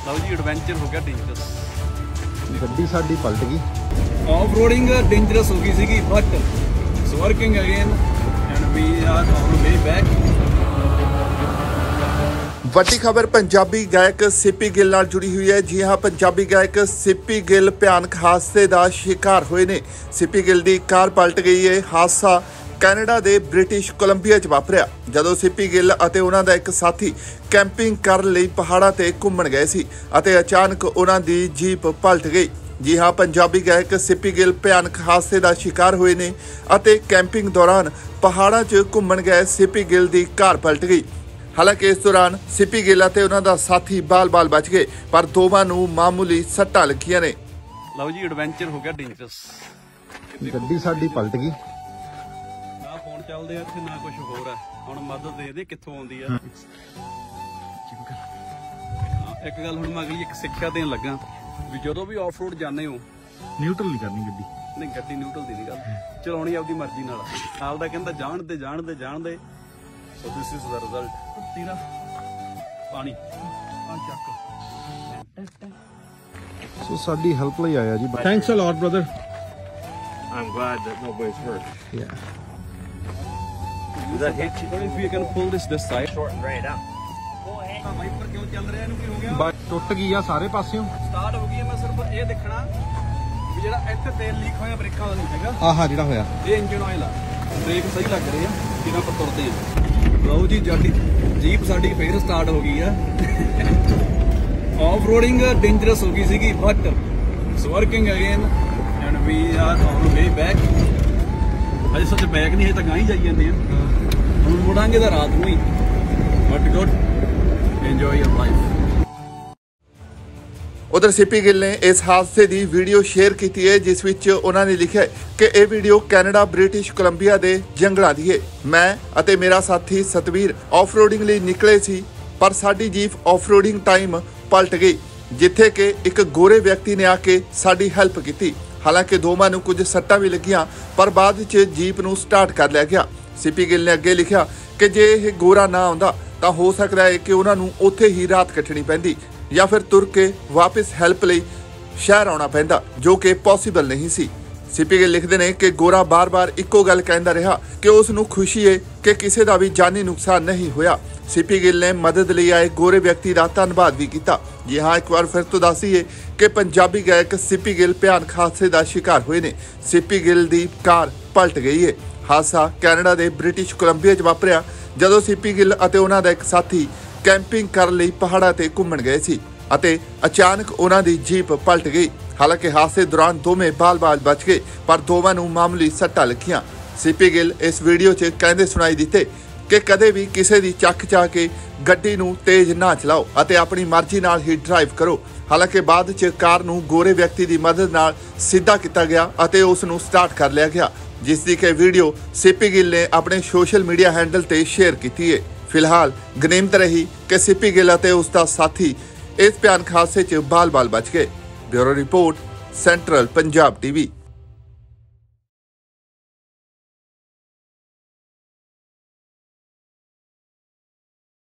ਲਓ ਜੀ ਐਡਵੈਂਚਰ ਹੋ ਗਿਆ ਡੇਂਜਰਸ। ਗੱਡੀ ਸਾਡੀ ਪਲਟ ਗਈ। ਆਫ ਰੋਡਿੰਗ ਡੇਂਜਰਸ ਹੋ ਗਈ ਸੀਗੀ but it's working again and we are on way back. ਵੱਡੀ ਖਬਰ ਪੰਜਾਬੀ ਗਾਇਕ ਸਿੱਪੀ ਗਿੱਲ ਨਾਲ ਜੁੜੀ ਹੋਈ ਹੈ। ਜੀ ਹਾਂ, ਪੰਜਾਬੀ ਗਾਇਕ ਸਿੱਪੀ ਗਿੱਲ ਭਿਆਨਕ ਹਾਦਸੇ ਦਾ ਸ਼ਿਕਾਰ ਹੋਏ ਨੇ। ਸਿੱਪੀ ਗਿੱਲ ਦੀ ਕਾਰ ਪਲਟ ਗਈ ਹੈ। ਹਾਦਸਾ ਕੈਨੇਡਾ ਦੇ ਬ੍ਰਿਟਿਸ਼ ਕੋਲੰਬੀਆ 'ਚ ਵਾਪਰਿਆ ਜਦੋਂ ਸਿੱਪੀ ਗਿੱਲ ਅਤੇ ਉਹਨਾਂ ਦਾ ਇੱਕ ਸਾਥੀ ਕੈਂਪਿੰਗ ਕਰਨ ਲਈ ਪਹਾੜਾਂ ਤੇ ਘੁੰਮਣ ਗਏ ਸੀ ਅਤੇ ਅਚਾਨਕ ਉਹਨਾਂ ਦੀ ਜੀਪ ਪਲਟ ਗਈ। ਜੀ ਹਾਂ, ਪੰਜਾਬੀ ਗਾਇਕ ਸਿੱਪੀ ਗਿੱਲ ਭਿਆਨਕ ਹਾਦਸੇ ਦਾ ਸ਼ਿਕਾਰ ਹੋਏ ਨੇ ਅਤੇ ਕੈਂਪਿੰਗ ਦੌਰਾਨ ਪਹਾੜਾਂ 'ਚ ਘੁੰਮਣ ਗਏ ਸਿੱਪੀ ਗਿੱਲ ਦੀ ਕਾਰ ਪਲਟ ਗਈ। ਹਾਲਾਂਕਿ ਇਸ ਦੌਰਾਨ ਸਿੱਪੀ ਗਿੱਲ ਅਤੇ ਉਹਨਾਂ ਦਾ ਸਾਥੀ ਬਾਲ-ਬਾਲ ਬਚ ਗਏ, ਪਰ ਦੋਵਾਂ ਨੂੰ ਮਾਮੂਲੀ ਸੱਟਾਂ ਲੱਗੀਆਂ ਨੇ। ਲਓ ਜੀ ਐਡਵੈਂਚਰ ਹੋ ਗਿਆ ਡੇਂਜਰਸ। ਗੱਡੀ ਸਾਡੀ ਪਲਟ ਗਈ। ਨਾ ਫੋਨ ਚੱਲਦੇ ਆ ਇੱਥੇ ਨਾ ਕੁਝ ਹੋਰ ਹੈ। ਹੁਣ ਮਦਦ ਦੇ ਦੇ ਕਿੱਥੋਂ ਆਉਂਦੀ ਆ। ਇੱਕ ਗੱਲ ਹੁਣ ਮੈਂ ਅਗਲੀ ਇੱਕ ਸਿੱਖਿਆ ਦੇਣ ਲੱਗਾ ਵੀ ਜਦੋਂ ਵੀ ਆਫ ਰੋਡ ਜਾਂਦੇ ਹੋ ਨਿਊਟਰਲ ਨਹੀਂ ਕਰਨੀ ਗੱਡੀ। ਨਹੀਂ, ਗੱਡੀ ਨਿਊਟਰਲ ਦੀ ਨਹੀਂ ਗੱਲ, ਚਲਾਉਣੀ ਆਪਦੀ ਮਰਜ਼ੀ ਨਾਲ। ਨਾਲ ਦਾ ਕਹਿੰਦਾ ਜਾਣਦੇ ਸੋ ਦਿਸ ਇਜ਼ ਦਾ ਰਿਜ਼ਲਟ। ਤੇਰਾ ਪਾਣੀ ਆ ਚੱਕ। ਸੋ ਸਾਡੀ ਹੈਲਪ ਲਈ ਆਇਆ ਜੀ। Thanks a lot brother. I'm glad that nobody's hurt. Yeah. Does that hit you? What if we can pull this side? Shorten right out. Wiper ਕਿਉਂ ਚੱਲ ਰਿਹਾ, ਇਹਨੂੰ ਕੀ ਹੋ ਗਿਆ? ਬਾਈਕ ਟੁੱਟ ਗਈ ਆ ਸਾਰੇ ਪਾਸਿਓਂ। ਸਟਾਰਟ ਹੋ ਗਈ ਹੈ। ਮੈਂ ਸਿਰਫ ਇਹ ਦੇਖਣਾ ਵੀ ਜਿਹੜਾ ਇੱਥੇ ਤੇਲ ਲੀਕ ਹੋਇਆ ਬ੍ਰੇਕਾਂ ਦਾ ਨਹੀਂ ਹੈਗਾ। ਆਹਾ ਜਿਹੜਾ ਹੋਇਆ ਇਹ ਇੰਜਨ ਆਇਲ ਆ। ਬ੍ਰੇਕ ਸਹੀ ਲੱਗ ਰਹੇ ਆ ਜਿਵੇਂ ਆਪਾਂ ਤੁਰਦੇ ਆ। ਲਓ ਜੀ ਜੀਪ ਸਾਡੀ ਫੇਰ ਸਟਾਰਟ ਹੋ ਗਈ ਆ। ਆਫ ਰੋਡਿੰਗ ਡੇਂਜਰਸ ਹੋ ਗਈ ਸੀਗੀ but it's working again and we are on way back. ਅਜੇ ਸੱਚ ਬੈਕ ਨਹੀਂ, ਹੈ ਤਾਂ ਗਾਂ ਹੀ ਜਾਈ ਜਾਂਦੇ ਆ। ਹੁਣ ਮੁੜਾਂਗੇ ਤਾਂ ਰਾਤ ਨੂੰ ਹੀ। But good, enjoy your life। ਉਧਰ ਸਿੱਪੀ ਗਿੱਲ ਨੇ ਇਸ ਹਾਦਸੇ ਦੀ ਵੀਡੀਓ ਸ਼ੇਅਰ ਕੀਤੀ ਹੈ ਜਿਸ ਵਿੱਚ ਉਹਨਾਂ ਨੇ ਲਿਖਿਆ ਕਿ ਇਹ ਵੀਡੀਓ ਕੈਨੇਡਾ ਬ੍ਰਿਟਿਸ਼ ਕੋਲੰਬੀਆ ਦੇ ਜੰਗਲਾਂ ਦੀ ਹੈ। ਮੈਂ ਅਤੇ ਮੇਰਾ ਸਾਥੀ ਸਤਵੀਰ ਆਫ ਰੋਡਿੰਗ ਲਈ ਨਿਕਲੇ ਸੀ, ਪਰ ਸਾਡੀ ਜੀਪ ਆਫ ਰੋਡਿੰਗ ਟਾਈਮ ਪਲਟ ਗਈ ਜਿੱਥੇ ਕਿ ਇੱਕ ਗੋਰੇ ਵਿਅਕਤੀ ਨੇ ਆ ਕੇ ਸਾਡੀ ਹੈਲਪ ਕੀਤੀ। ਹਾਲਾਂਕਿ ਦੋਵਾਂ ਨੂੰ ਕੁਝ ਸੱਟਾਂ ਵੀ ਲੱਗੀਆਂ, ਪਰ ਬਾਅਦ ਵਿੱਚ ਜੀਪ ਨੂੰ ਸਟਾਰਟ ਕਰ ਲਿਆ ਗਿਆ। ਸਿੱਪੀ ਗਿੱਲ ਨੇ ਅੱਗੇ ਲਿਖਿਆ ਕਿ ਜੇ ਇਹ ਗੋਰਾ ਨਾ ਆਉਂਦਾ ਤਾਂ ਹੋ ਸਕਦਾ ਹੈ ਕਿ ਉਹਨਾਂ ਨੂੰ ਉੱਥੇ ਹੀ ਰਾਤ ਕੱਟਣੀ ਪੈਂਦੀ ਜਾਂ ਫਿਰ ਤੁਰ ਕੇ ਵਾਪਸ ਹੈਲਪ ਲਈ ਸ਼ਹਿਰ ਆਉਣਾ ਪੈਂਦਾ, ਜੋ ਕਿ ਪੋਸੀਬਲ ਨਹੀਂ ਸੀ। ਸਿੱਪੀ ਗਿੱਲ ਲਿਖਦੇ ਨੇ ਕਿ ਗੋਰਾ ਬਾਰ-ਬਾਰ ਇੱਕੋ ਗੱਲ ਕਹਿੰਦਾ ਰਿਹਾ ਕਿ ਉਸ ਨੂੰ ਖੁਸ਼ੀ ਹੈ ਕਿ ਕਿਸੇ ਦਾ ਵੀ ਜਾਨੀ ਨੁਕਸਾਨ ਨਹੀਂ ਹੋਇਆ। ਸਿੱਪੀ ਗਿੱਲ ਨੇ ਮਦਦ ਲਈ ਆਏ ਗੋਰੇ ਵਿਅਕਤੀ ਦਾ ਧੰਨਵਾਦ ਵੀ ਕੀਤਾ। ਜੀ ਹਾਂ, ਇੱਕ ਵਾਰ ਫਿਰ ਤੋਂ ਦੱਸੀਏ ਕਿ ਪੰਜਾਬੀ ਗਾਇਕ ਸਿੱਪੀ ਗਿੱਲ ਭਿਆਨਕ ਹਾਦਸੇ ਦਾ ਸ਼ਿਕਾਰ ਹੋਏ ਨੇ। ਸਿੱਪੀ ਗਿੱਲ ਦੀ ਕਾਰ ਪਲਟ ਗਈ ਹੈ। ਹਾਦਸਾ ਕੈਨੇਡਾ ਦੇ ਬ੍ਰਿਟਿਸ਼ ਕੋਲੰਬੀਆ 'ਚ ਵਾਪਰਿਆ ਜਦੋਂ ਸਿੱਪੀ ਗਿੱਲ ਅਤੇ ਉਹਨਾਂ ਦਾ ਇੱਕ ਸਾਥੀ ਕੈਂਪਿੰਗ ਕਰਨ ਲਈ ਪਹਾੜਾਂ ਤੇ ਘੁੰਮਣ ਗਏ ਸੀ ਅਤੇ ਅਚਾਨਕ ਉਹਨਾਂ ਦੀ ਜੀਪ ਪਲਟ ਗਈ। ਹਾਲਾਂਕਿ ਹਾਦਸੇ ਦੌਰਾਨ ਦੋਵੇਂ ਬਾਲ-ਬਾਲ ਬਚ ਗਏ, ਪਰ ਦੋਵਾਂ ਨੂੰ ਮਾਮੂਲੀ ਸੱਟਾਂ ਲੱਗੀਆਂ। ਸਿੱਪੀ ਗਿੱਲ ਇਸ ਵੀਡੀਓ 'ਚ ਕਹਿੰਦੇ ਸੁਣਾਈ ਦਿੱਤੇ ਕਿ ਕਦੇ ਵੀ ਕਿਸੇ ਦੀ ਚੱਕ ਚਾ ਕੇ ਗੱਡੀ ਨੂੰ ਤੇਜ਼ ਨਾ ਚਲਾਓ ਅਤੇ ਆਪਣੀ ਮਰਜ਼ੀ ਨਾਲ ਹੀ ਡਰਾਈਵ ਕਰੋ। ਹਾਲਾਂਕਿ ਬਾਅਦ 'ਚ ਕਾਰ ਨੂੰ ਗੋਰੇ ਵਿਅਕਤੀ ਦੀ ਮਦਦ ਨਾਲ ਸਿੱਧਾ ਕੀਤਾ ਗਿਆ ਅਤੇ ਉਸ ਨੂੰ ਸਟਾਰਟ ਕਰ ਲਿਆ ਗਿਆ, ਜਿਸ ਦੀ ਕਿ ਵੀਡੀਓ ਸਿੱਪੀ ਗਿੱਲ ਨੇ ਆਪਣੇ ਸੋਸ਼ਲ ਮੀਡੀਆ ਹੈਂਡਲ ਤੇ ਸ਼ੇਅਰ ਕੀਤੀ ਹੈ। ਫਿਲਹਾਲ ਗਨੀਮਤ ਰਹੀ ਕਿ ਸਿੱਪੀ ਗਿੱਲ ਅਤੇ ਉਸ ਦਾ ਸਾਥੀ ਇਸ ਭਿਆਨਕ ਹਾਦਸੇ 'ਚ ਬਾਲ-ਬਾਲ ਬਚ ਗਏ। Bureau report, central Punjab TV.